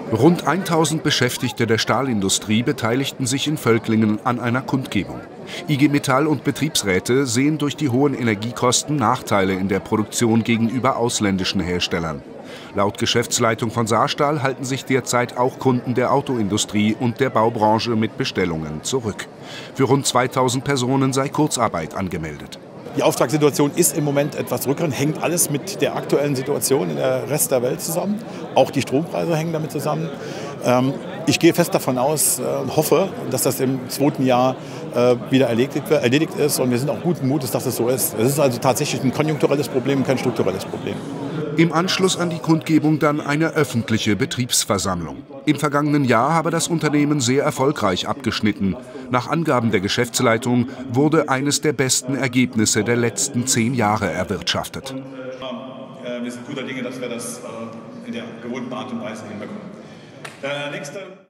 Rund 1000 Beschäftigte der Stahlindustrie beteiligten sich in Völklingen an einer Kundgebung. IG Metall und Betriebsräte sehen durch die hohen Energiekosten Nachteile in der Produktion gegenüber ausländischen Herstellern. Laut Geschäftsleitung von Saarstahl halten sich derzeit auch Kunden der Autoindustrie und der Baubranche mit Bestellungen zurück. Für rund 2000 Personen sei Kurzarbeit angemeldet. Die Auftragssituation ist im Moment etwas rückgängig, hängt alles mit der aktuellen Situation in der Rest der Welt zusammen. Auch die Strompreise hängen damit zusammen. Ich gehe fest davon aus und hoffe, dass das im zweiten Jahr wieder erledigt ist. Und wir sind auch guten Mutes, dass es so ist. Es ist also tatsächlich ein konjunkturelles Problem, kein strukturelles Problem. Im Anschluss an die Kundgebung dann eine öffentliche Betriebsversammlung. Im vergangenen Jahr habe das Unternehmen sehr erfolgreich abgeschnitten. Nach Angaben der Geschäftsleitung wurde eines der besten Ergebnisse der letzten 10 Jahre erwirtschaftet. Wir sind guter Dinge, dass wir das in der gewohnten Art und Weise hinbekommen.